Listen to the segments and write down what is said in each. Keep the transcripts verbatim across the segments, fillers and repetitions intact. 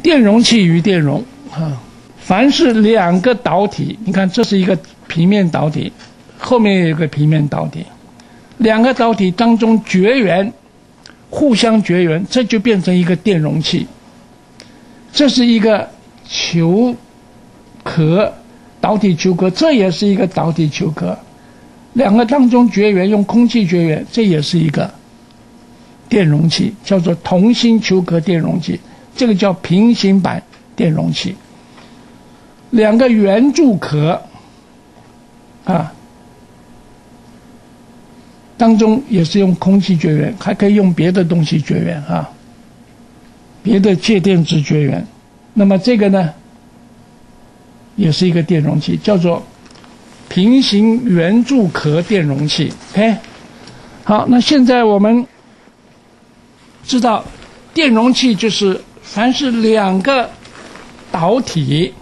电容器与电容啊，凡是两个导体，你看这是一个平面导体，后面有一个平面导体，两个导体当中绝缘，互相绝缘，这就变成一个电容器。这是一个球壳，导体球壳，这也是一个导体球壳，两个当中绝缘，用空气绝缘，这也是一个电容器，叫做同心球壳电容器，这个叫平行版电容器。两个圆柱壳啊，当中也是用空气绝缘，还可以用别的东西绝缘啊，别的介电子绝缘。那么这个呢，也是一个电容器，叫做平行圆柱壳电容器。OK， 好，那现在我们知道，电容器就是凡是两个导体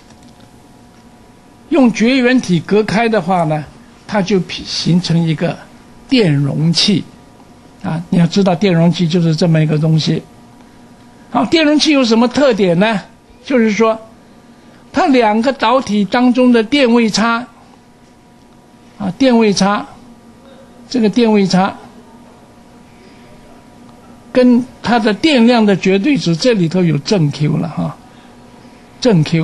用绝缘体隔开的话呢，它就形成一个电容器啊。你要知道，电容器就是这么一个东西。好，电容器有什么特点呢？就是说，它两个导体当中的电位差啊，电位差，这个电位差跟它的电量的绝对值，这里头有正 Q 了哈，正 Q，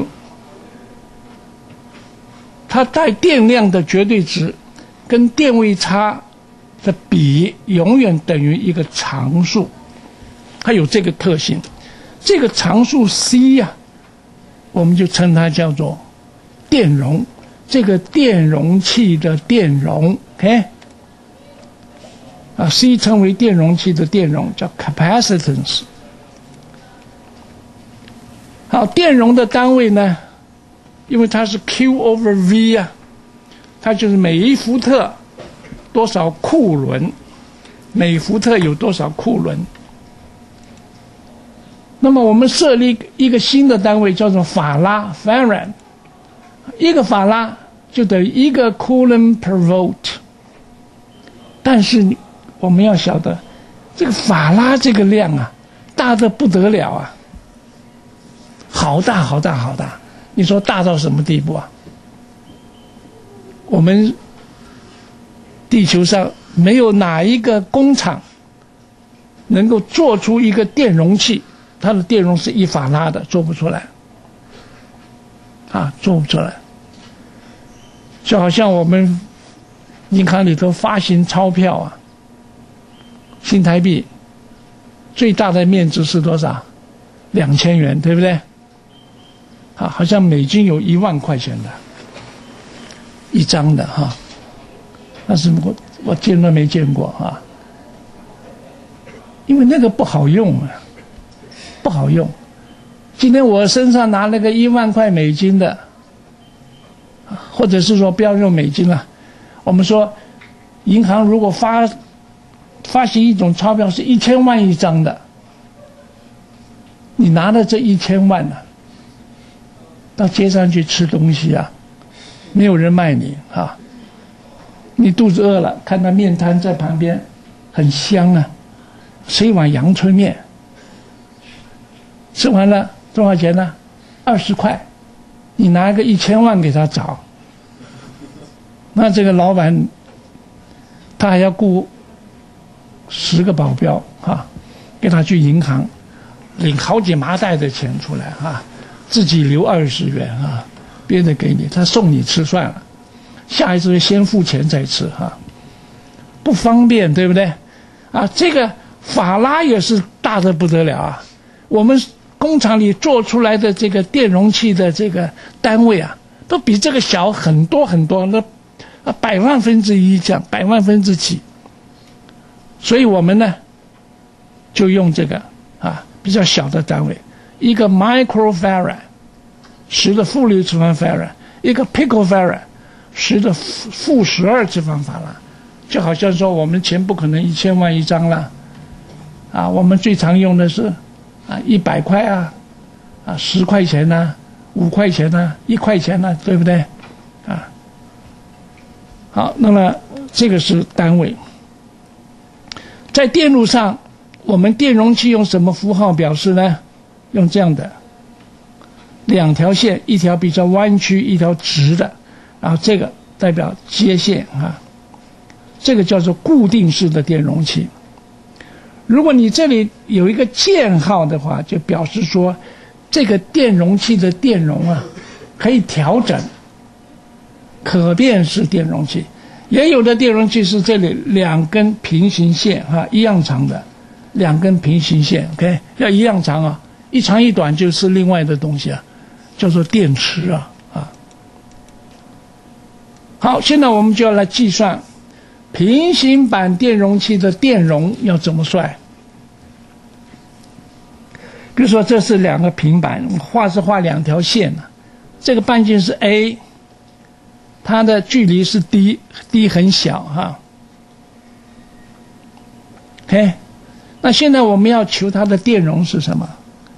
它带电量的绝对值跟电位差的比永远等于一个常数，它有这个特性。这个常数 C 呀、啊，我们就称它叫做电容，这个电容器的电容 ，OK， 啊 ，C 称为电容器的电容，叫 capacitance。好，电容的单位呢，因为它是 Q over V 啊，它就是每一伏特多少库仑，每伏特有多少库仑。那么我们设立一个新的单位叫做法拉 Farad， 一个法拉就等于一个 Coulomb per volt。但是我们要晓得，这个法拉这个量啊，大得不得了啊，好大好大好大！你说大到什么地步啊？我们地球上没有哪一个工厂能够做出一个电容器，它的电容是一法拉的，做不出来啊，做不出来。就好像我们银行里头发行钞票啊，新台币最大的面值是多少？两千元，对不对？啊，好像美金有一万块钱的一张的哈，但是我我见都没见过啊，因为那个不好用啊。不好用。今天我身上拿了个一万块美金的，或者是说不要用美金了，我们说银行如果发发行一种钞票是一千万一张的，你拿了这一千万呢、啊，到街上去吃东西啊，没有人卖你啊。你肚子饿了，看到面摊在旁边，很香啊，吃一碗阳春面。吃完了多少钱呢？二十块，你拿个一千万给他找，那这个老板他还要雇十个保镖啊，给他去银行领好几麻袋的钱出来啊，自己留二十元啊，别的给你，他送你吃算了，下一次先付钱再吃哈、啊，不方便，对不对？啊，这个法拉也是大得不得了啊，我们工厂里做出来的这个电容器的这个单位啊，都比这个小很多很多，那百万分之一这样，百万分之几。所以我们呢，就用这个啊比较小的单位，一个 microfarad， 十的负六次方 farad， 一个 picofarad， 十的负十二次方法拉，就好像说我们钱不可能一千万一张了，啊，我们最常用的是。啊，一百块啊，啊，十块钱呐、啊，五块钱呐、啊，一块钱呐、啊，对不对？啊，好，那么这个是单位。在电路上，我们电容器用什么符号表示呢？用这样的两条线，一条比较弯曲，一条直的，然后这个代表接线啊，这个叫做固定式的电容器。如果你这里有一个键号的话，就表示说这个电容器的电容啊可以调整，可变式电容器。也有的电容器是这里两根平行线啊，一样长的两根平行线 ，OK， 要一样长啊，一长一短就是另外的东西啊，叫做电池啊啊。好，现在我们就要来计算平行板电容器的电容要怎么算。比如说这是两个平板，画是画两条线啊，这个半径是 A。它的距离是 d，d 很小哈。OK， 那现在我们要求它的电容是什么？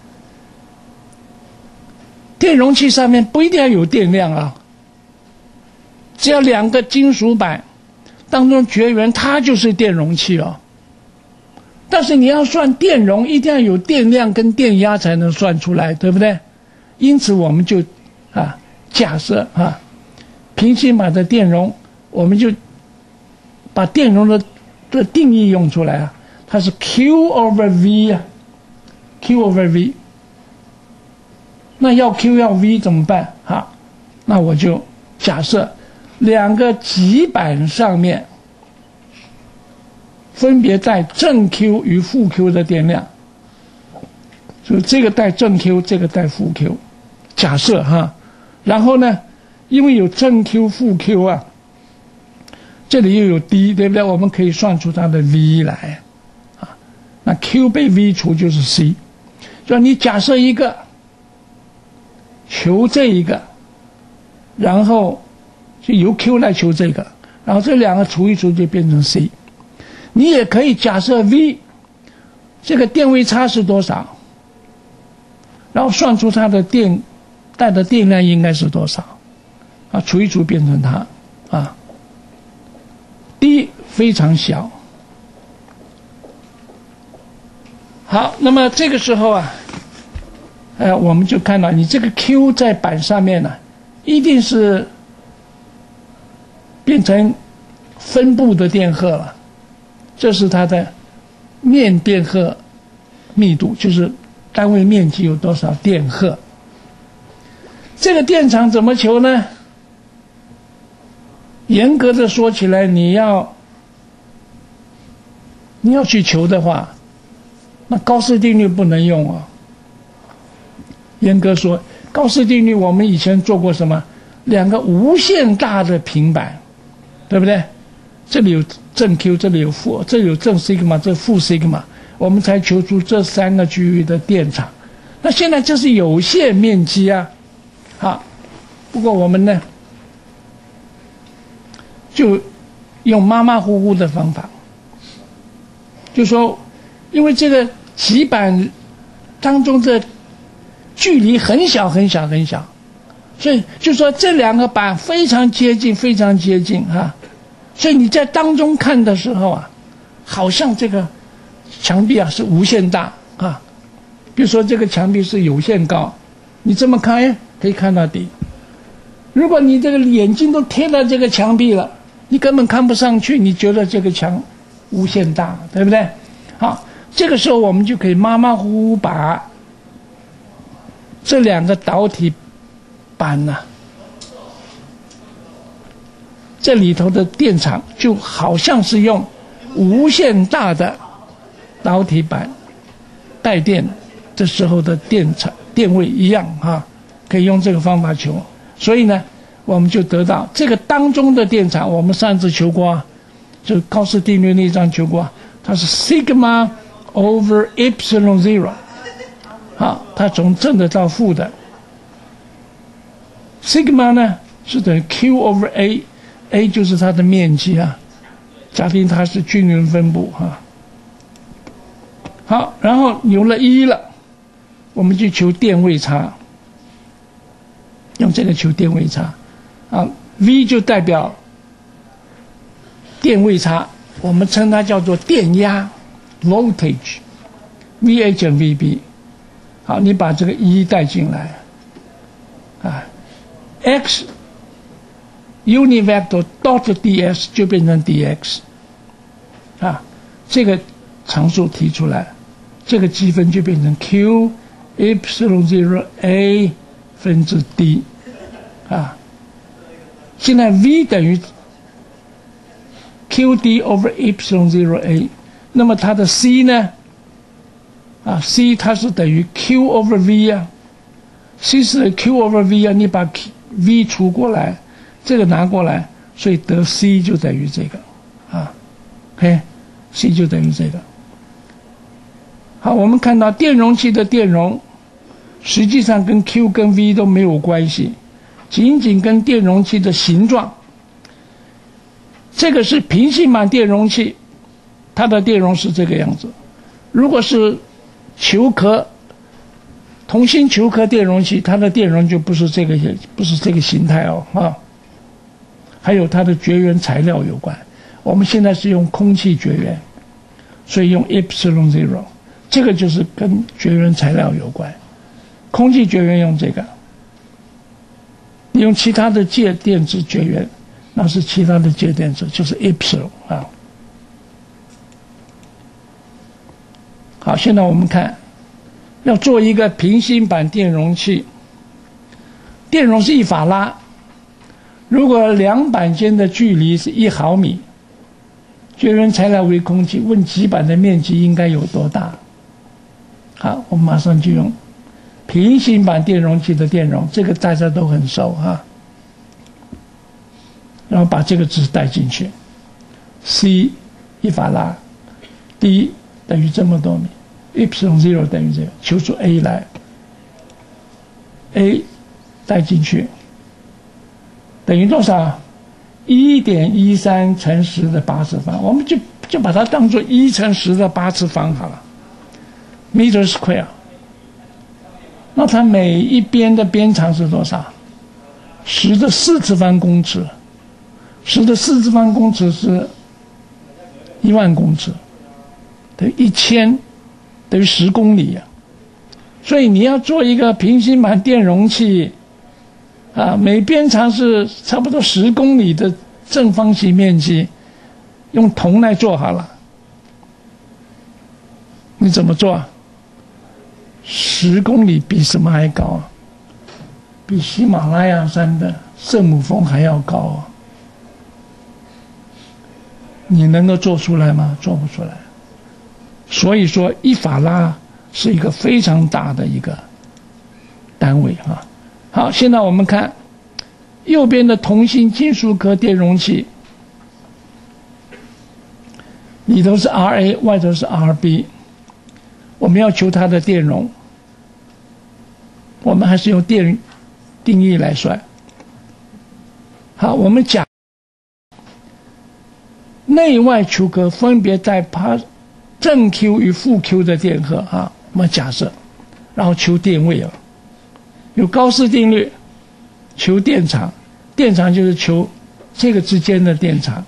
电容器上面不一定要有电量啊，只要两个金属板当中绝缘，它就是电容器哦。但是你要算电容，一定要有电量跟电压才能算出来，对不对？因此我们就啊假设啊。平行板的电容，我们就把电容的的定义用出来啊，它是 Q over V 啊 ，Q over V。那要 Q 要 V 怎么办？哈，那我就假设两个极板上面分别带正 Q 与负 Q 的电量，所以这个带正 Q， 这个带负 Q。假设哈，然后呢？因为有正 Q 负 Q 啊，这里又有 d， 对不对？我们可以算出它的 v 来啊。那 Q 被 v 除就是 c， 就你假设一个求这一个，然后就由 Q 来求这个，然后这两个除一除就变成 c。你也可以假设 v 这个电位差是多少，然后算出它的电带的电量应该是多少。啊，除一除变成它，啊 ，d 非常小。好，那么这个时候啊，呃，我们就看到你这个 Q 在板上面呢、啊，一定是变成分布的电荷了，这是它的面电荷密度，就是单位面积有多少电荷。这个电场怎么求呢？严格的说起来，你要你要去求的话，那高斯定律不能用啊。严格说，高斯定律我们以前做过什么？两个无限大的平板，对不对？这里有正 Q， 这里有负，这里有正 sigma， 这负 sigma， 我们才求出这三个区域的电场。那现在这是有限面积啊，好，不过我们呢？就用马马虎虎的方法，就说，因为这个极板当中的距离很小很小很小，所以就说这两个板非常接近，非常接近啊。所以你在当中看的时候啊，好像这个墙壁啊是无限大啊。比如说这个墙壁是有限高，你这么看，哎，可以看到底。如果你这个眼睛都贴到这个墙壁了，你根本看不上去，你觉得这个墙无限大，对不对？好，这个时候我们就可以马马虎虎把这两个导体板呢、啊，这里头的电场就好像是用无限大的导体板带电的时候的电场电位一样哈，可以用这个方法求。所以呢，我们就得到这个当中的电场，我们上次求过啊，就高斯定律那一章求过，它是 sigma over epsilon zero， 好，它从正的到负的 sigma 呢是等于 Q over A，A 就是它的面积啊，假定它是均匀分布哈。好，然后有了一了，我们就求电位差，用这个求电位差。啊 ，V 就代表电位差，我们称它叫做电压 voltage，V A 减 V B。好，你把这个一带进来， x unit vector dot ds 就变成 dx 啊，这个常数提出来，这个积分就变成 q epsilon zero a 分之 d 啊。现在 v 等于 qd over epsilon zero a， 那么它的 c 呢？啊 ，c 它是等于 q over v 啊 ，c 是 q over v 啊，你把 v 除过来，这个拿过来，所以得 c 就等于这个啊 ，OK，c 就等于这个。好，我们看到电容器的电容，实际上跟 q 跟 v 都没有关系，仅仅跟电容器的形状。这个是平行板电容器，它的电容是这个样子。如果是球壳同心球壳电容器，它的电容就不是这个不是这个形态哦啊。还有它的绝缘材料有关，我们现在是用空气绝缘，所以用 epsilon zero， 这个就是跟绝缘材料有关。空气绝缘用这个，你用其他的介电子绝缘，那是其他的介电子，就是 epsilon 啊。好，现在我们看，要做一个平行板电容器，电容是一法拉，如果两板间的距离是一毫米，绝缘材料为空气，问极板的面积应该有多大？好，我们马上就用平行板电容器的电容，这个大家都很熟哈。然后把这个值带进去 ，c 一法拉 ，d 等于这么多米 ，epsilon zero 等于这个，求出 a 来 ，a 带进去等于多少？一点一三乘十的八次方，我们就就把它当做一乘十的八次方好了 ，meter square。那它每一边的边长是多少？十的四次方公尺。十的四次方公尺是一万公尺，等于一千，等于十公里呀、啊。所以你要做一个平行板电容器，啊，每边长是差不多十公里的正方形面积，用铜来做好了。你怎么做啊？十公里比什么还高啊？比喜马拉雅山的圣母峰还要高啊！你能够做出来吗？做不出来。所以说，一法拉是一个非常大的一个单位啊。好，现在我们看右边的同心金属壳电容器，里头是 R A， 外头是 R B， 我们要求它的电容，我们还是用电定义来算。好，我们假内外球壳分别带它正 Q 与负 Q 的电荷啊，我们假设，然后求电位啊，有高斯定律，求电场，电场就是求这个之间的电场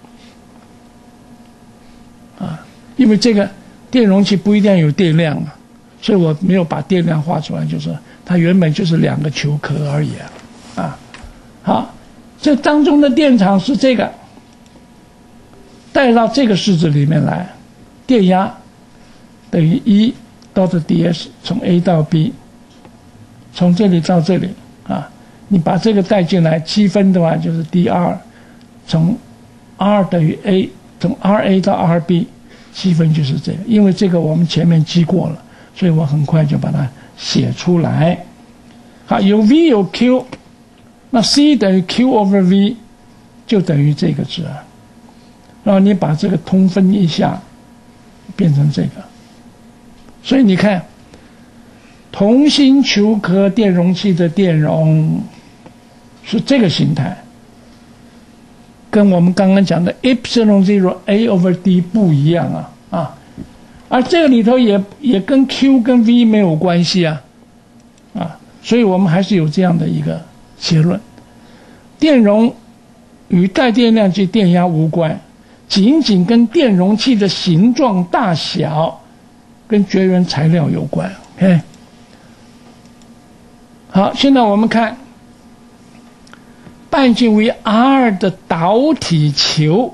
啊，因为这个电容器不一定有电量啊，所以我没有把电量画出来，就是它原本就是两个球壳而已啊，啊，好，这当中的电场是这个。带到这个式子里面来，电压等于一 dot ds 从 A 到 B， 从这里到这里啊，你把这个带进来，积分的话就是 dr， 从 r 等于 a， 从 ra 到 rb， 积分就是这个。因为这个我们前面记过了，所以我很快就把它写出来。好，有 v 有 q， 那 c 等于 q over v， 就等于这个值啊。然后你把这个通分一下，变成这个，所以你看，同心球壳电容器的电容是这个形态，跟我们刚刚讲的 epsilon zero a over d 不一样啊啊，而这个里头也也跟 q 跟 v 没有关系啊啊，所以我们还是有这样的一个结论：电容与带电量及电压无关。仅仅跟电容器的形状大小跟绝缘材料有关。OK， 好，现在我们看半径为 r 的导体球，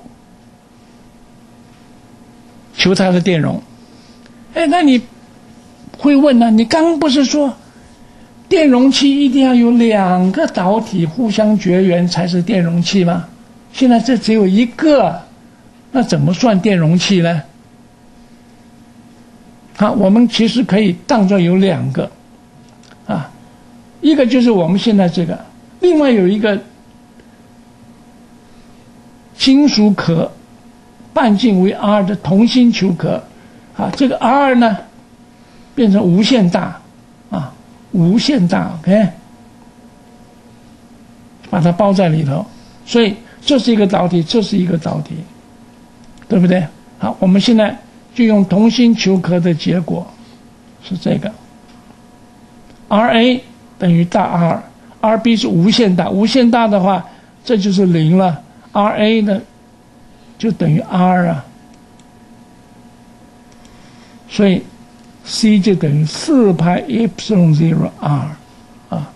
求它的电容。哎，那你会问呢？你刚刚不是说电容器一定要有两个导体互相绝缘才是电容器吗？现在这只有一个，那怎么算电容器呢？好，我们其实可以当作有两个啊，一个就是我们现在这个，另外有一个金属壳半径为 r 的同心球壳啊，这个 r 呢变成无限大啊，无限大 OK， 把它包在里头，所以这是一个导体，这是一个导体，对不对？好，我们现在就用同心球壳的结果是这个 R A 等于大 R， R B 是无限大，无限大的话这就是零了， R A 呢就等于 R 啊，所以 C 就等于四派 epsilon zero R 啊。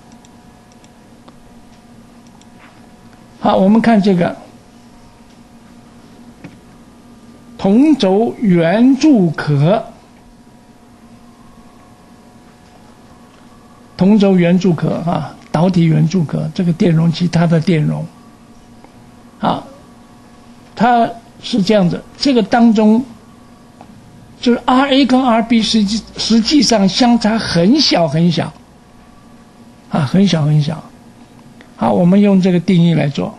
好，我们看这个同轴圆柱壳，同轴圆柱壳啊，导体圆柱壳，这个电容器它的电容啊，它是这样子，这个当中就是 R A 跟 R B 实际实际上相差很小很小啊，很小很小。好，我们用这个定义来做。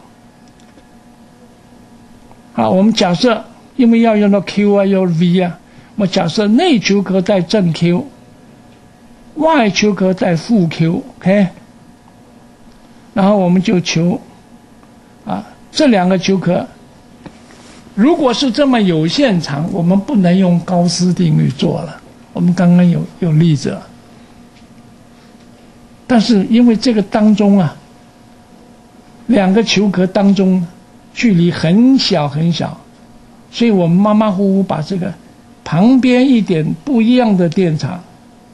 好，我们假设因为要用到 Q 啊，要 V 啊，我假设内球壳带正 Q， 外球壳带负 Q，OK， 然后我们就求啊这两个球壳，如果是这么有限长，我们不能用高斯定律做了。我们刚刚有有例子了，但是因为这个当中啊，两个球壳当中距离很小很小，所以我们马马虎虎把这个旁边一点不一样的电场，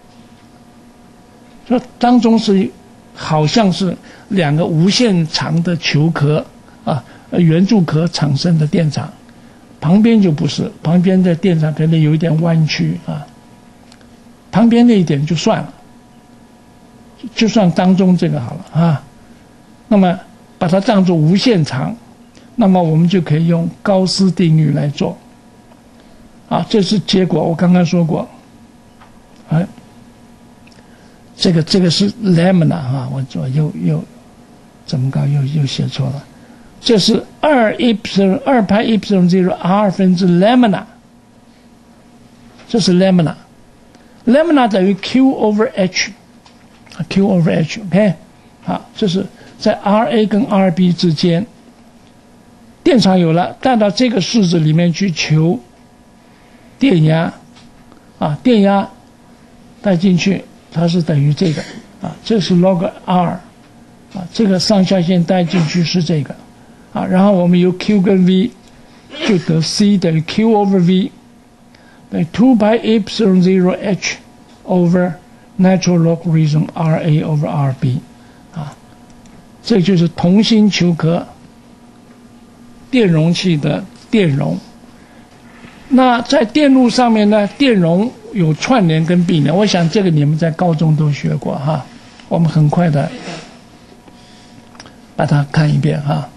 说当中是好像是两个无限长的球壳啊，圆柱壳产生的电场，旁边就不是，旁边的电场可能有一点弯曲啊，旁边那一点就算了，就算当中这个好了啊，那么把它当作无限长，那么我们就可以用高斯定律来做啊，这是结果，我刚刚说过，哎，这个这个是 lambda 啊，我我又又怎么搞又又写错了，这是二 epsilon 二派 epsilon zero r 分之 lambda， 这是 lambda， lambda 等于 q over h，q over h，OK， 好，这是在 R A 跟 R B 之间。电场有了，带到这个式子里面去求电压啊，电压带进去，它是等于这个啊，这是 log R 啊，这个上下限带进去是这个啊，然后我们由 Q 跟 V 就得 C 等于 Q over V 等于 two pi epsilon zero h over natural logarithm R A over R B 啊，这就是同心球壳电容器的电容。那在电路上面呢，电容有串联跟并联，我想这个你们在高中都学过哈，我们很快的把它看一遍哈。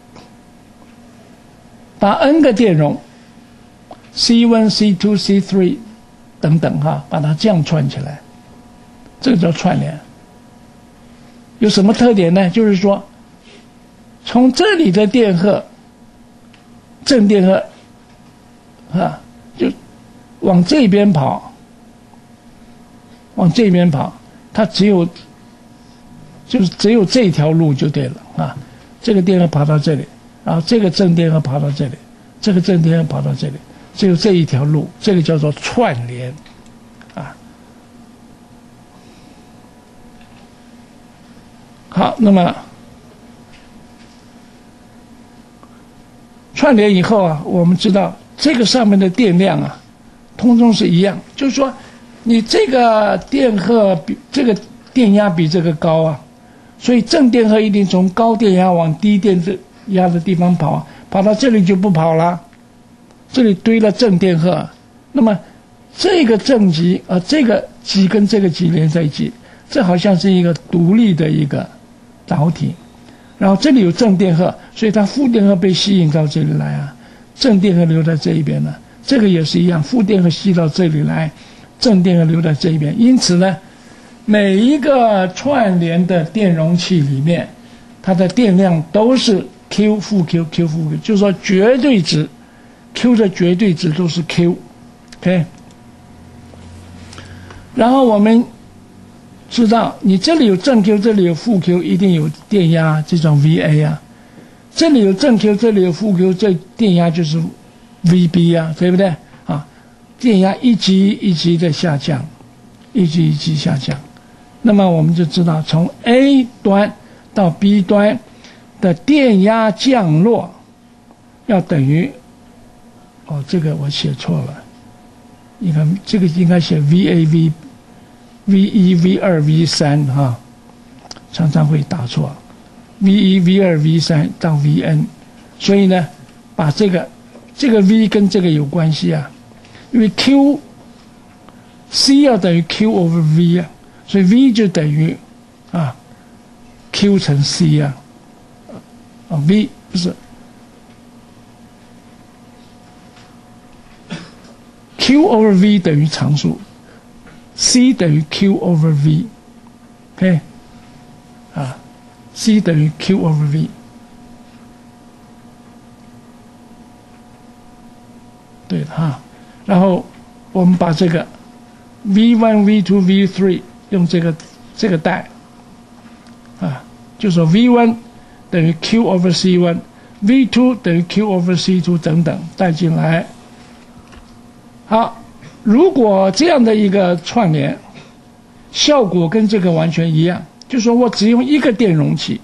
把 n 个电容 C 一 C 二 C 三 等等哈，把它这样串起来，这个叫串联。有什么特点呢？就是说从这里的电荷正电荷啊，就往这边跑，往这边跑，它只有就是只有这条路就对了啊。这个电荷跑到这里，然后这个正电荷跑到这里，这个正电荷跑到这里，只有这一条路，这个叫做串联啊。好，那么串联以后啊，我们知道这个上面的电量啊，通通是一样，就是说，你这个电荷比这个电压比这个高啊， 所以正电荷一定从高电压往低电压的地方跑，跑到这里就不跑了，这里堆了正电荷，那么这个正极啊，这个极跟这个极连在一起，这好像是一个独立的一个导体，然后这里有正电荷，所以它负电荷被吸引到这里来啊，正电荷留在这一边了，这个也是一样，负电荷吸到这里来，正电荷留在这一边，因此呢，每一个串联的电容器里面，它的电量都是 Q 负 Q Q 负 Q， 就是说绝对值 Q 的绝对值都是 Q，OK。然后我们知道，你这里有正 Q， 这里有负 Q， 一定有电压，这种 V A 啊。这里有正 Q， 这里有负 Q， 这电压就是 V B 啊，对不对？啊，电压一级一级的下降，一级一级下降。那么我们就知道，从 A 端到 B 端的电压降落要等于，哦，这个我写错了，你看这个应该写 V A V V 一 V 二 V 三哈，常常会打错 ，V 一 V 二 V 三到 V N， 所以呢，把这个这个 V 跟这个有关系啊，因为 Q C 要等于 Q over V 啊。所以 V 就等于啊 Q 乘 C 啊，啊 V 不是 Q over V 等于常数 ，C 等于 Q over V，OK， 啊 C 等于 Q over V， 对的哈，然后我们把这个 V 一 V 二 V 三用这个这个带啊，就说 V 一 等于 Q over C 一 ，V 二 等于 Q over C 二 等等带进来。好，如果这样的一个串联，效果跟这个完全一样，就说我只用一个电容器，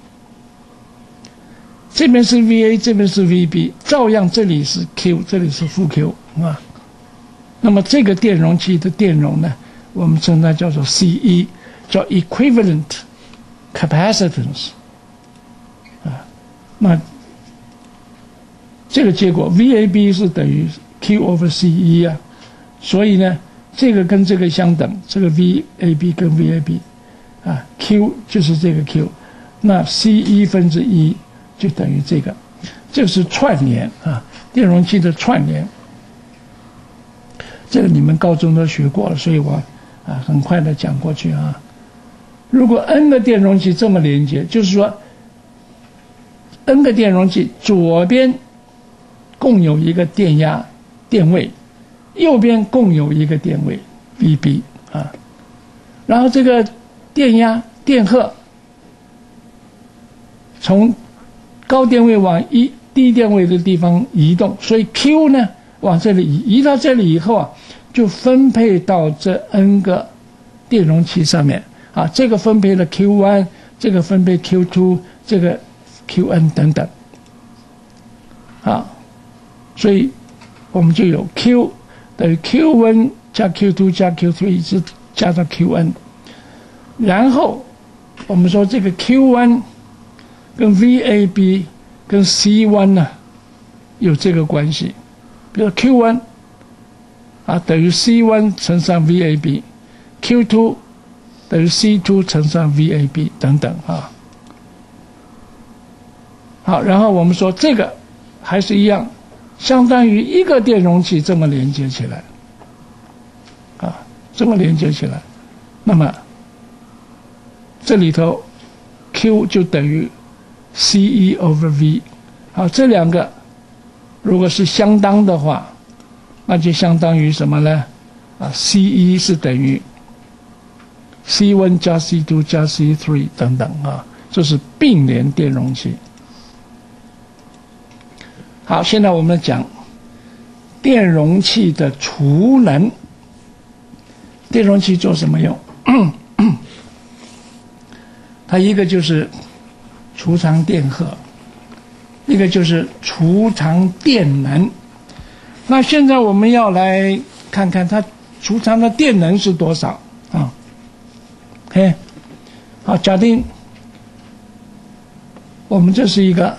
这边是 V A， 这边是 V B， 照样这里是 Q， 这里是负 Q 啊。那么这个电容器的电容呢，我们称它叫做 C E， 叫 equivalent capacitance 啊。那这个结果 V A B 是等于 Q over C E 啊，所以呢，这个跟这个相等，这个 V A B 跟 V A B 啊 ，Q 就是这个 Q， 那 C 一 分之一就等于这个，这是串联啊，电容器的串联。这个你们高中都学过了，所以我啊很快的讲过去啊。如果 N 个电容器这么连接，就是说 N 个电容器左边共有一个电压电位，右边共有一个电位 V B 啊，然后这个电压电荷从高电位往一低电位的地方移动，所以 Q 呢往这里移，移到这里以后啊，就分配到这 N 个电容器上面啊，这个分配了 Q 一， 这个分配 Q 二， 这个 Q N 等等啊，所以我们就有 Q 等于 Q 一 加 Q 二 加 Q 三一直加到 Q N， 然后我们说这个 Q 一 跟 V A B 跟 C 一 呢有这个关系，比如 Q 一 啊等于 C 一 乘上 V A B，Q 二 等于 C 二 乘上 V A B 等等啊。好，然后我们说这个还是一样，相当于一个电容器这么连接起来，啊，这么连接起来，那么这里头 Q 就等于 C 一 over V， 好，这两个如果是相当的话，那就相当于什么呢？啊 ，C 一 是等于 C 一 加 C 二 加 C 三 等等啊，这是并联电容器。好，现在我们讲电容器的储能。电容器做什么用？它一个就是储藏电荷，一个就是储藏电能。那现在我们要来看看它储藏的电能是多少啊 ？OK， 好，假定我们这是一个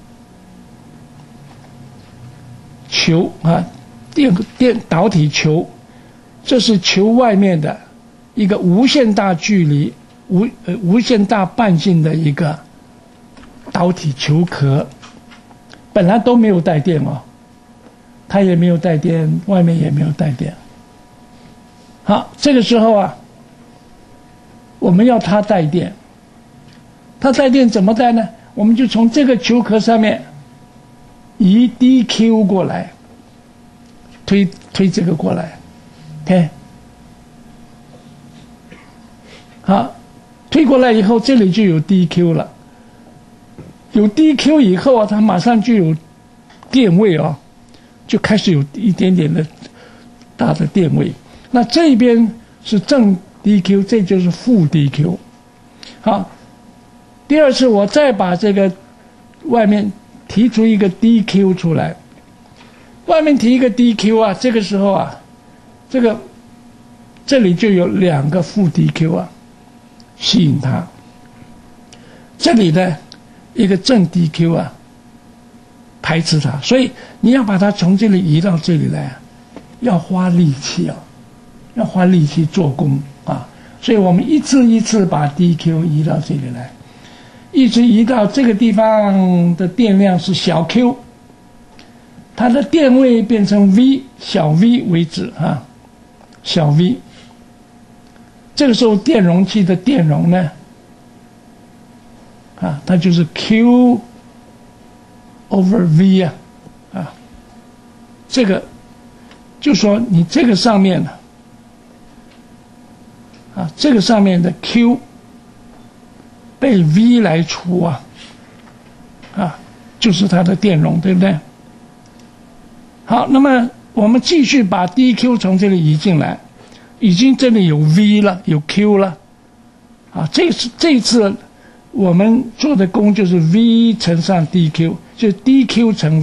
球啊，电电导体球，这是球外面的一个无限大距离、无呃无限大半径的一个导体球壳，本来都没有带电哦，它也没有带电，外面也没有带电。好，这个时候啊，我们要它带电，它带电怎么带呢？我们就从这个球壳上面移 d q 过来，推推这个过来 ，OK， 好，推过来以后，这里就有 d q 了。有 d q 以后啊，它马上就有电位啊，就开始有一点点的大的电位。那这边是正 d q， 这就是负 d q。好，第二次我再把这个外面提出一个 d q 出来，外面提一个 d q 啊，这个时候啊，这个这里就有两个负 d q 啊，吸引它。这里呢，一个正 d q 啊，排斥它。所以你要把它从这里移到这里来，要花力气啊，要花力气做功啊。所以我们一次一次把 d q 移到这里来，一直移到这个地方的电量是小 q， 它的电位变成 v 小 v 为止啊，小 v。这个时候电容器的电容呢，啊，它就是 q over v 啊，啊，这个就说你这个上面呢，啊，这个上面的 q 被 v 来除啊，啊，就是它的电容，对不对？好，那么我们继续把 d q 从这里移进来，已经这里有 v 了，有 q 了，啊，这次这次我们做的功就是 v 乘上 d q， 就是 d q 乘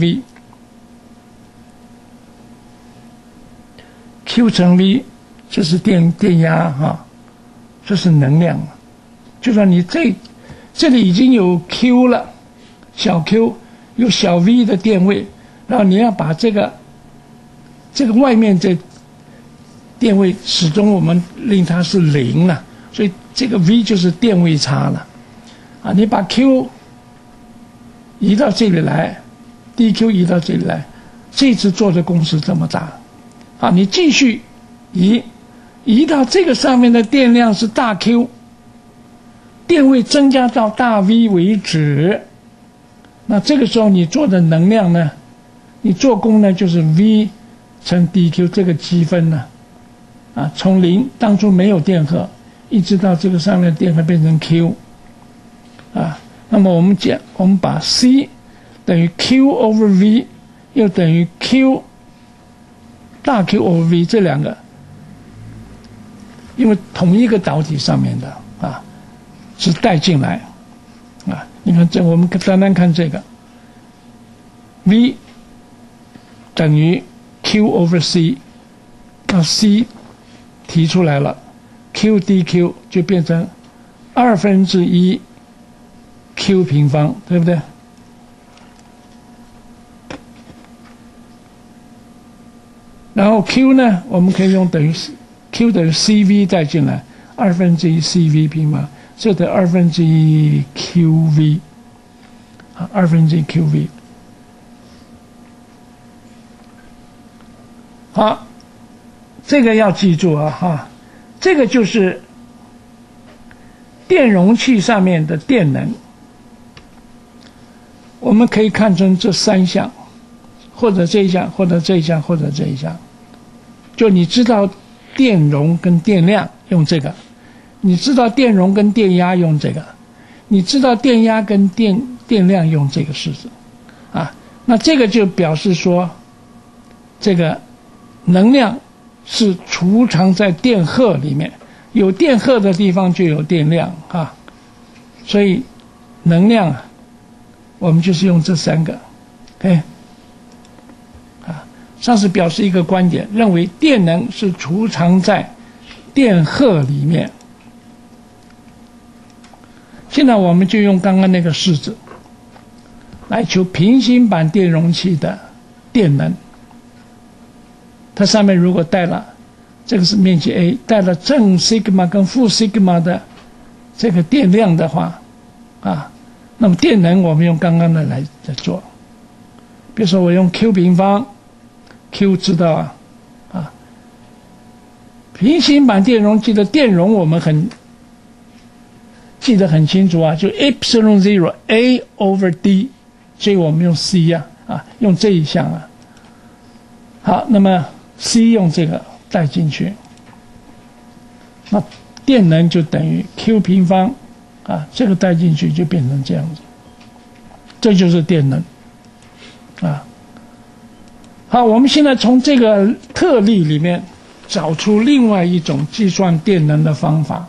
v，q 乘 v， 这是电电压哈、啊，这是能量，就说你这这里已经有 q 了，小 q 有小 v 的电位，然后你要把这个这个外面这电位始终我们令它是零了，所以这个 v 就是电位差了。啊，你把 q 移到这里来 ，d q 移到这里来，这次做的功是这么大。啊，你继续移，移到这个上面的电量是大 Q， 电位增加到大 V 为止。那这个时候你做的能量呢，你做功呢就是 V 乘 dq 这个积分呢，啊，从零当初没有电荷，一直到这个上面的电荷变成 Q。啊，那么我们讲，我们把 C 等于 Q over V， 又等于 Q 大 Q over V 这两个，因为同一个导体上面的啊，是带进来啊。你看这，我们单单看这个 V 等于 Q over C， 那 C 提出来了 ，Q dq 就变成二分之一。q 平方，对不对？然后 q 呢，我们可以用等于 q 等于 cv 带进来，二分之一 cv 平方，这等于二分之一 qv， 啊，二分之一 qv。好，这个要记住啊，哈，这个就是电容器上面的电能。我们可以看成这三项，或者这一项，或者这一项，或者这一项。就你知道电容跟电量用这个，你知道电容跟电压用这个，你知道电压跟电电量用这个式子，啊，那这个就表示说，这个能量是储藏在电荷里面，有电荷的地方就有电量啊，所以能量啊。我们就是用这三个 ，OK， 啊，上次表示一个观点，认为电能是储藏在电荷里面。现在我们就用刚刚那个式子， 来求平行板电容器的电能。它上面如果带了，这个是面积 A， 带了正 sigma 跟负 sigma 的这个电量的话，啊，那么电能我们用刚刚的来来做。比如说我用 Q 平方 ，Q 知道啊，啊，平行板电容器的电容我们很记得很清楚啊，就 epsilon zero A over D， 所以我们用 C 呀、啊，啊，用这一项啊。好，那么 C 用这个带进去，那电能就等于 Q 平方啊，这个带进去就变成这样子，这就是电能啊。好，我们现在从这个特例里面找出另外一种计算电能的方法，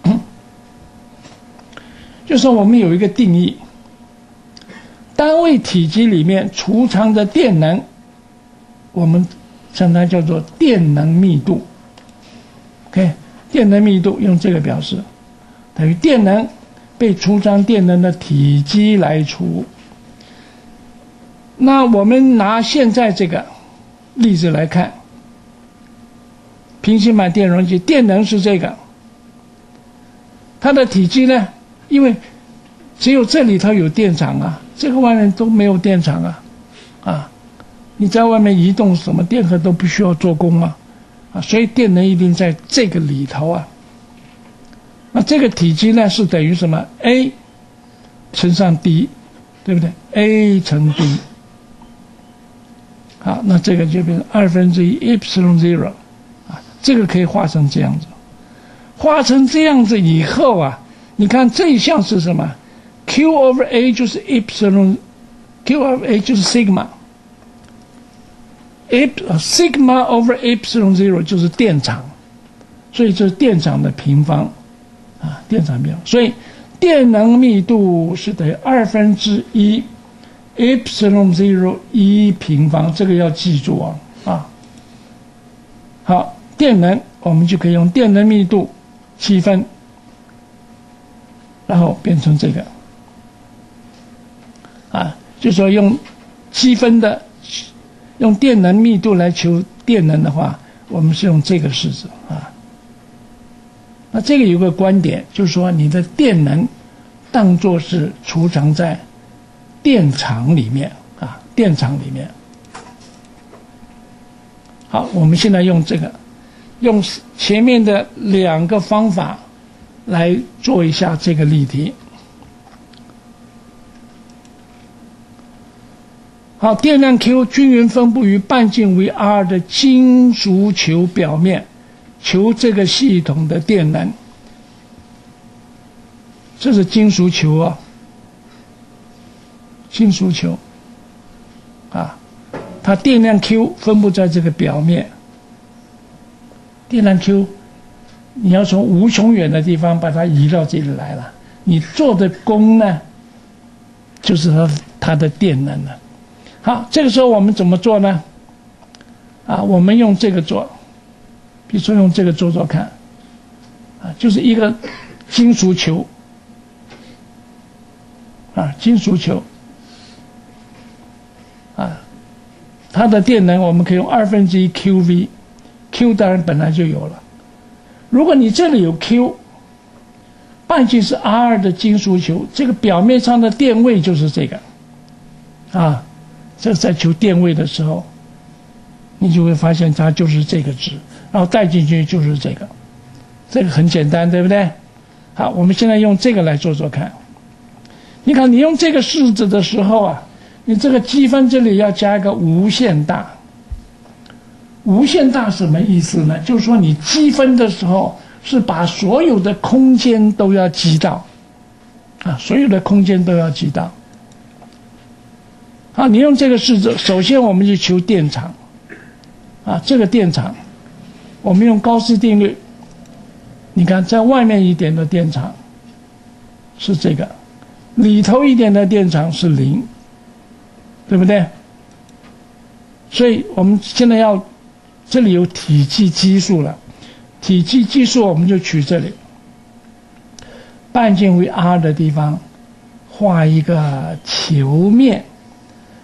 就是我们有一个定义，单位体积里面储藏的电能，我们称它叫做电能密度。OK， 电能密度用这个表示，等于电能被储藏电能的体积来除。那我们拿现在这个例子来看，平行板电容器电能是这个，它的体积呢，因为只有这里头有电场啊，这个外面都没有电场啊，啊，你在外面移动什么电荷都不需要做功啊，啊，所以电能一定在这个里头啊。那这个体积呢是等于什么 ？A 乘上 D， 对不对 ？A 乘 D。好，那这个就变成二分之一 epsilon zero， 啊，这个可以画成这样子。画成这样子以后啊，你看这一项是什么 ？Q over A 就是 epsilon，Q over A 就是 sigma， sigma over epsilon zero 就是电场，所以这是电场的平方，啊，电场平方，所以电能密度是等于二分之一。epsilon zero 一平方，这个要记住啊啊。好，电能我们就可以用电能密度积分，然后变成这个啊，就说用积分的用电能密度来求电能的话，我们是用这个式子啊。那这个有个观点，就是说你的电能当作是储藏在电场里面啊，电场里面。好，我们现在用这个，用前面的两个方法来做一下这个例题。好，电量 Q 均匀分布于半径为 r 的金属球表面，求这个系统的电能。这是金属球啊。金属球，啊，它电量 Q 分布在这个表面。电量 Q， 你要从无穷远的地方把它移到这里来了，你做的功呢，就是它它的电能了。好，这个时候我们怎么做呢？啊，我们用这个做，比如说用这个做做看，啊，就是一个金属球，啊，金属球。啊，它的电能我们可以用二分之一 Q V，Q 当然本来就有了。如果你这里有 Q， 半径是 R 的金属球，这个表面上的电位就是这个，啊，这在求电位的时候，你就会发现它就是这个值，然后带进去就是这个，这个很简单，对不对？好，我们现在用这个来做做看。你看，你用这个式子的时候啊。你这个积分这里要加一个无限大，无限大什么意思呢？就是说你积分的时候是把所有的空间都要积到，啊，所有的空间都要积到。好，你用这个式子，首先我们就求电场，啊，这个电场，我们用高斯定律，你看在外面一点的电场是这个，里头一点的电场是零。对不对？所以我们现在要，这里有体积基数了，体积基数我们就取这里，半径为 r 的地方画一个球面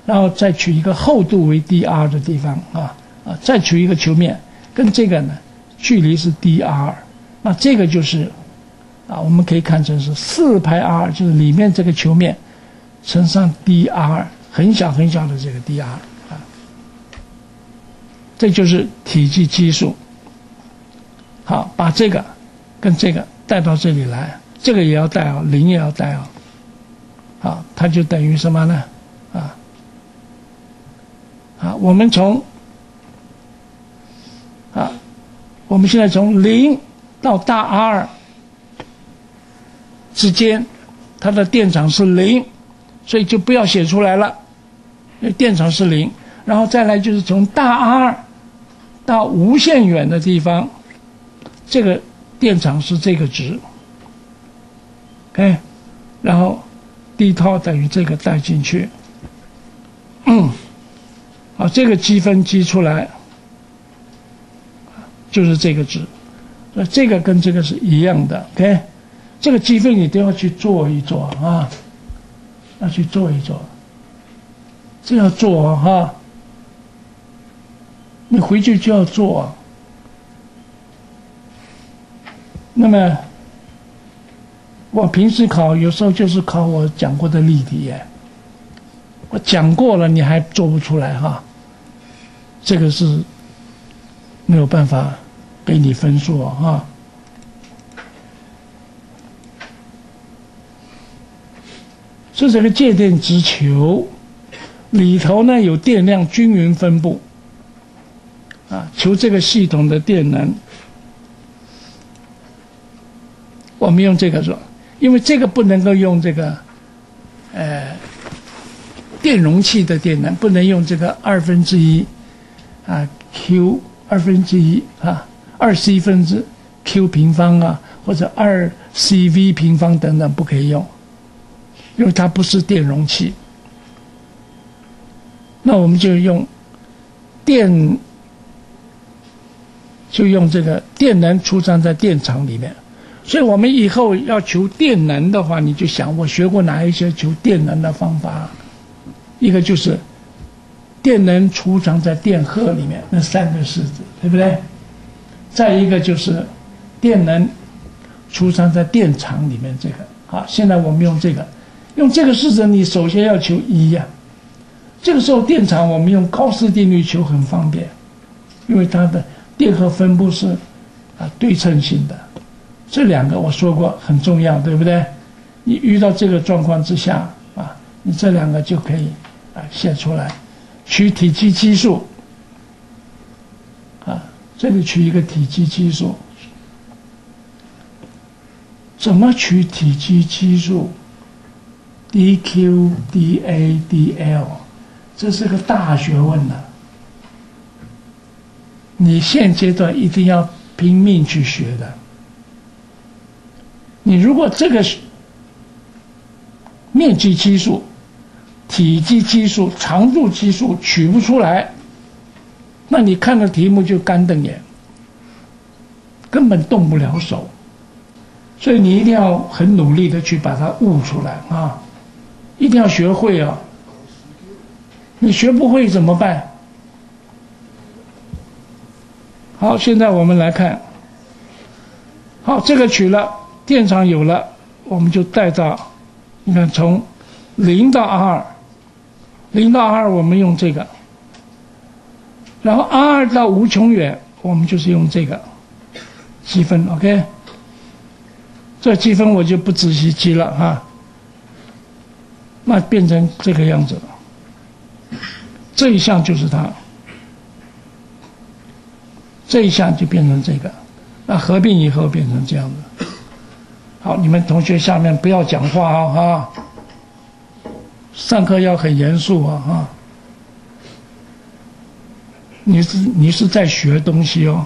然后再取一个厚度为 dr 的地方啊啊，再取一个球面，跟这个呢距离是 dr， 那这个就是啊，我们可以看成是四派 r， 就是里面这个球面乘上 dr， 很小很小的这个 dr 啊，这就是体积基数。好，把这个跟这个带到这里来，这个也要带啊，零也要带啊。好，它就等于什么呢？啊，啊，我们从啊，我们现在从零到大 R 之间，它的电场是零，所以就不要写出来了，因为电场是零。然后再来就是从大 R 到无限远的地方，这个电场是这个值 ，OK， 然后 d 套等于这个带进去，嗯，好，这个积分积出来就是这个值，所以这个跟这个是一样的 ，OK， 这个积分你都要去做一做啊，要去做一做，这要做哈、啊，你回去就要做、啊。那么我平时考有时候就是考我讲过的例题耶，我讲过了你还做不出来哈，这个是没有办法给你分数哈。是这个介电直球里头呢有电量均匀分布啊，求这个系统的电能。我们用这个说，因为这个不能够用这个，呃，电容器的电能，不能用这个二分之一啊 Q 二分之一啊二 C 分之 Q 平方啊，或者二 C V 平方等等不可以用，因为它不是电容器。那我们就用电，就用这个电能储藏在电场里面。所以我们以后要求电能的话，你就想我学过哪一些求电能的方法？一个就是电能储藏在电荷里面，那三个式子，对不对？再一个就是电能储藏在电场里面，这个好。现在我们用这个，用这个式子，你首先要求一呀、啊。这个时候电场我们用高斯定律求很方便，因为它的电荷分布是啊对称性的。这两个我说过很重要，对不对？你遇到这个状况之下啊，你这两个就可以啊写出来，取体积基数啊，这里取一个体积基数，怎么取体积基数 ？dQ、dA、dL， 这是个大学问呢、啊。你现阶段一定要拼命去学的。你如果这个面积基数、体积基数、长度基数取不出来，那你看的题目就干瞪眼，根本动不了手。所以你一定要很努力的去把它悟出来啊，一定要学会啊。你学不会怎么办？好，现在我们来看，好，这个取了。电场有了，我们就带到，你看从零到 R， 零到 R 我们用这个，然后 R 到无穷远，我们就是用这个积分 ，OK？ 这积分我就不仔细记了哈，那变成这个样子了，这一项就是它，这一项就变成这个，那合并以后变成这样子。好，你们同学下面不要讲话啊！哈，上课要很严肃啊！哈，你是你是在学东西哦。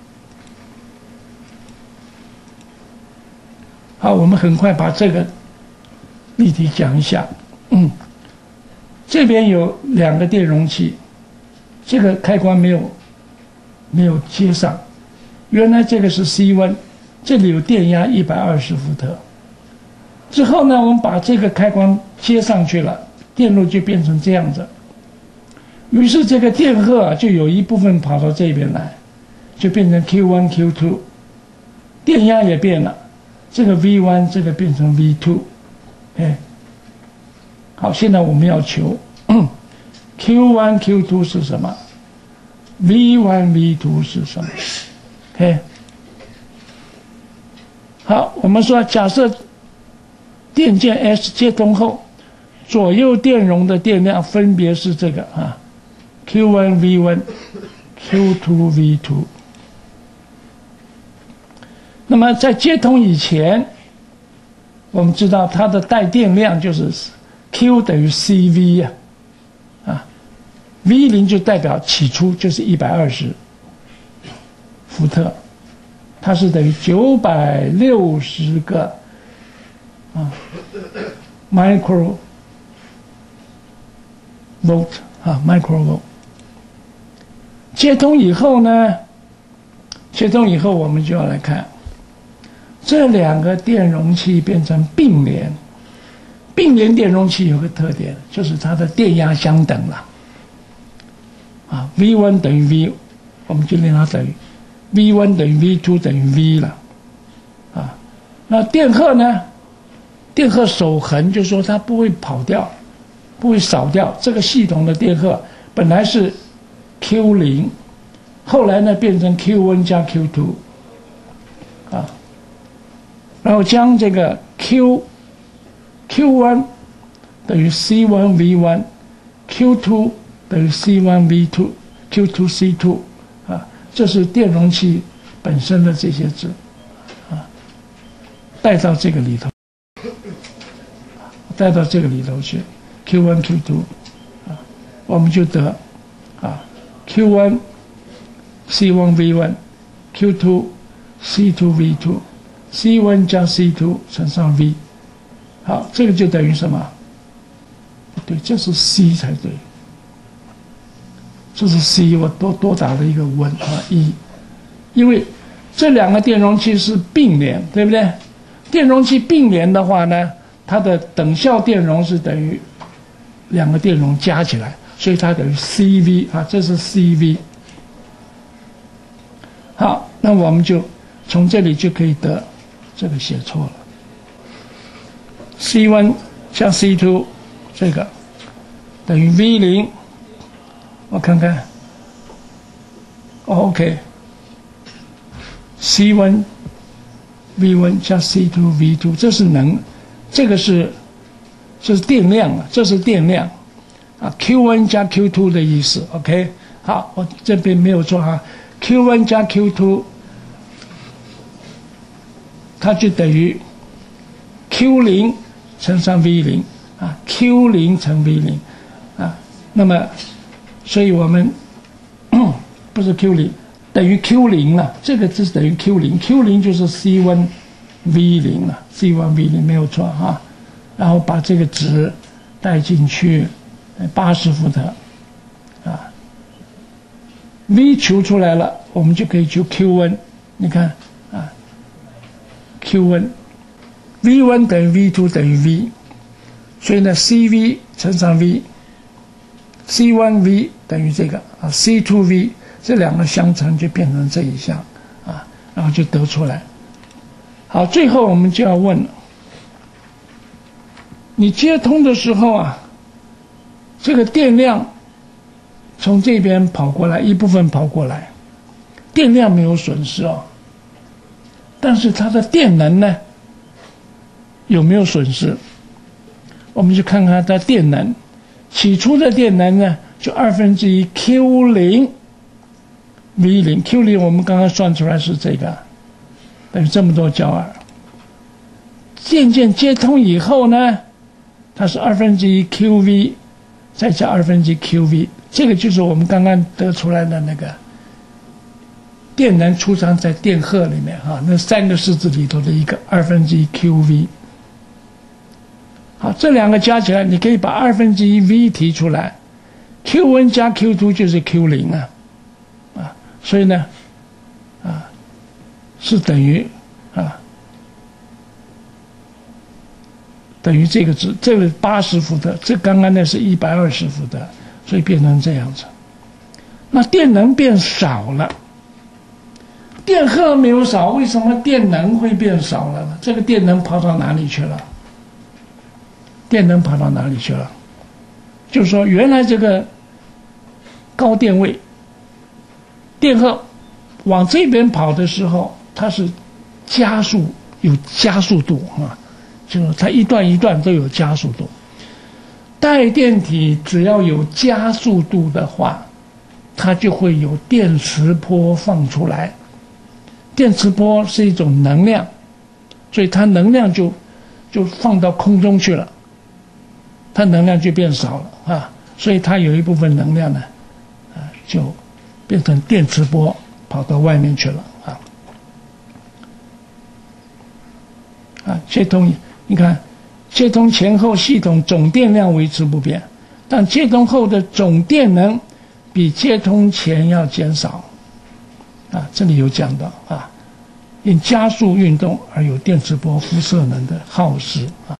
好，我们很快把这个例题讲一下。嗯，这边有两个电容器，这个开关没有没有接上，原来这个是 C 温。这里有电压一百二十伏特，之后呢，我们把这个开关接上去了，电路就变成这样子。 于是这个电荷啊，就有一部分跑到这边来，就变成 Q 一 Q 二， 电压也变了，这个 V 一 这个变成 V 二， 哎，好，现在我们要求 Q 一 Q 二 是什么， V 一 V 二 是什么？ OK， 好，我们说假设电键 S 接通后，左右电容的电量分别是这个啊 ，Q 一 V 一 Q 二 V 二。那么在接通以前，我们知道它的带电量就是 Q 等于 C V 啊，啊 ，V 零就代表起初就是一百二十伏特，它是等于九百六十个啊 micro volt 啊 micro volt。接通以后呢，接通以后我们就要来看。这两个电容器变成并联，并联电容器有个特点，就是它的电压相等了。啊 ，V 一 等于 V， 我们就令它等于 V 一 等于 V 二 等于 V 了。啊，那电荷呢？电荷守恒，就是说它不会跑掉，不会少掉。这个系统的电荷本来是 Q 零， 后来呢变成 Q 一 加 Q 二， 啊。然后将这个 Q Q 一 等于 C 一 V 一 Q 二 等于 C 一 V 二 Q 二 C 二 啊，这是电容器本身的这些值啊，带到这个里头，带到这个里头去 Q 一 Q 二 啊，我们就得啊 Q 一 C 一 V 一 Q 二 C 二 V 二C 一 加 C 二 乘上 V， 好，这个就等于什么？不对，这是 C 才对，这是 C， 我多多打了一个1啊一，因为这两个电容器是并联，对不对？电容器并联的话呢，它的等效电容是等于两个电容加起来，所以它等于 C V 啊，这是 C V。好，那我们就从这里就可以得。这个写错了 ，C 一 加 C 二 这个等于 V 零， 我看看，哦 ，OK，C 一 V 一加 C 二 V 二，这是能，这个是这是电量啊，这是电量啊 ，Q 一 加 Q 二 的意思 ，OK， 好，我这边没有错啊 ，Q 一 加 Q 二。它就等于 Q 零 乘上 V 零啊 ，Q 零 乘 V 零啊，那么，所以我们不是 Q 零等于 Q 零了，这个就是等于 Q 零 ，Q 零就是 C 一 V 零了 ，C 一 V 零没有错啊，然后把这个值带进去，八十伏特啊 ，V 求出来了，我们就可以求 Q 一，你看。Q 一 V 一 等于 V 二 等于 V， 所以呢 C V 乘上 V， C 一 V 等于这个啊 C 二 V， 这两个相乘就变成这一项啊，然后就得出来。好，最后我们就要问了，你接通的时候啊，这个电量从这边跑过来，一部分跑过来，电量没有损失哦。但是它的电能呢，有没有损失？我们就看看它的电能。起初的电能呢，就二分之一 Q 零 V 零 Q 零，我们刚刚算出来是这个，等于这么多焦耳。渐渐接通以后呢，它是二分之一 Q V， 再加二分之一 Q V， 这个就是我们刚刚得出来的那个。电能储藏在电荷里面啊，那三个式子里头的一个二分之一 Q V。好，这两个加起来，你可以把二分之一 V 提出来 ，Q 一 加 Q 二 就是 Q 零啊，啊，所以呢，啊，是等于啊，等于这个值，这个八十伏特，这刚刚那是一百二十伏特， 所以变成这样子。那电能变少了，电荷没有少，为什么电能会变少了呢？这个电能跑到哪里去了？电能跑到哪里去了？就是说，原来这个高电位电荷往这边跑的时候，它是加速，有加速度啊，就是它一段一段都有加速度。带电体只要有加速度的话，它就会有电磁波放出来。电磁波是一种能量，所以它能量就就放到空中去了，它能量就变少了啊，所以它有一部分能量呢，啊，就变成电磁波跑到外面去了啊。啊，接通，你看。接通前后系统总电量维持不变，但接通后的总电能比接通前要减少。啊，这里有讲到啊，因加速运动而有电磁波辐射能的耗失啊。